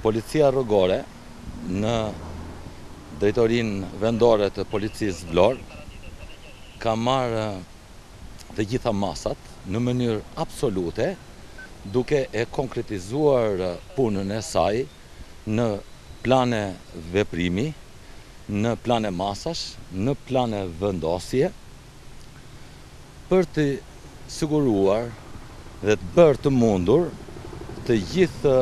Policia rrugore në drejtorinë vendore të policisë Vlorë ka marrë të gjitha masat në mënyrë absolute, duke e konkretizuar punën e saj në plane veprimi, në plane masash, në plane vendosje, për të siguruar dhe të bërë të mundur të gjithë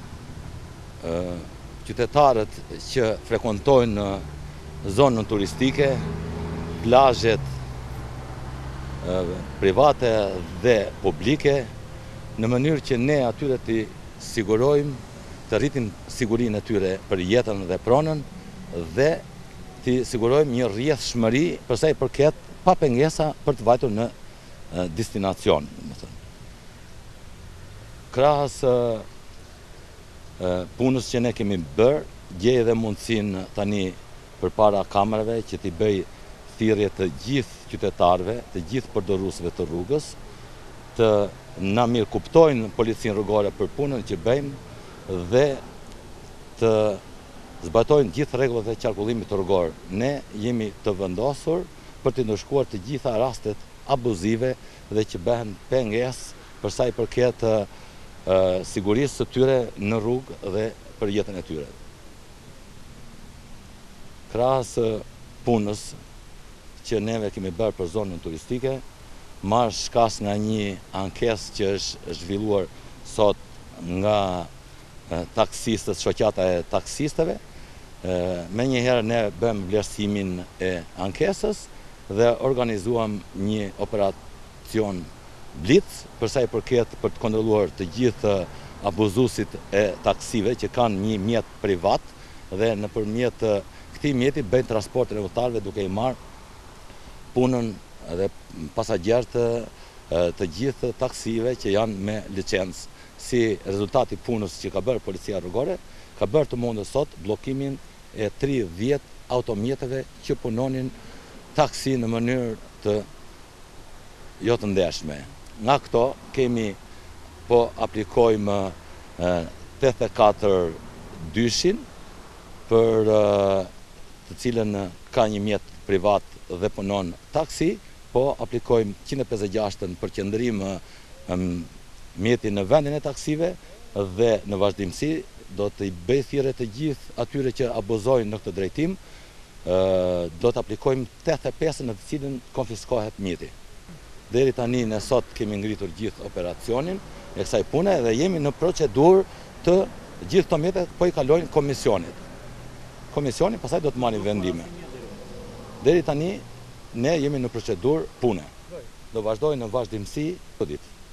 qytetarët që frekuentojnë zonën turistike, plazhet private dhe publike, në mënyrë që ne atyre të sigurojmë, të rritim sigurinë e tyre për jetën dhe pronën dhe të sigurojmë një rrjedhshmëri përsa i përket pa pengesa për të vajtur në destinacion. Krahas punës që ne kemi bërë, gjej edhe mundësinë tani përpara kamerave që t'i bëj thirrje të gjithë qytetarëve, të gjithë përdoruesve të rrugës, të na mirë kuptojnë policinë rrugore për punën që bëjmë dhe të zbatojnë gjithë rregullat e qarkullimit rrugor. Ne jemi të vendosur për të ndëshkuar të gjitha rastet abuzive dhe që bëhen pengesë për sa i përket sigurisë së tyre në rrugë dhe për jetën e tyre. Krahas punës që neve kemi bërë për zonën turistike, marrë shkas nga një ankesë që është zhvilluar sot nga taksistët, shoqata e taksistëve. Me njëherë ne bëmë vlerësimin e ankesës dhe organizuam një operacion blitz përsa i përket për të kontrolluar të gjithë abuzuesit e taksive që kanë një mjet privat dhe nëpërmjet këtij mjeti bëjnë transportin e udhëtarëve duke i marrë punën dhe pasagjerët të gjithë taksive që janë me licencë. Si rezultati punës që ka bërë policia rrugore, ka bërë të mundur sot bllokimin e 30 automjeteve që punonin taksi në mënyrë të jo të ndershme. Nga këto kemi po aplikojmë 84 dyshin për të cilën ka një mjet privat dhe punon taksi, po aplikojmë 156 për qëndrim mjeti në vendin e taksive dhe në vazhdimsi do të i bëj thirrje të gjithë atyre që abuzojnë në këtë drejtim, do të aplikojmë 85 në të cilën konfiskohet mjeti. Deri tani ne sot kemi ngritur gjithë operacionin e kësaj pune dhe jemi në procedurë të gjithë këto mjete po i kalojnë komisionit. Komisioni pastaj do të marrë vendime. Deri tani ne jemi në procedurë pune. Do vazhdojnë në vazhdimsi këtë ditë.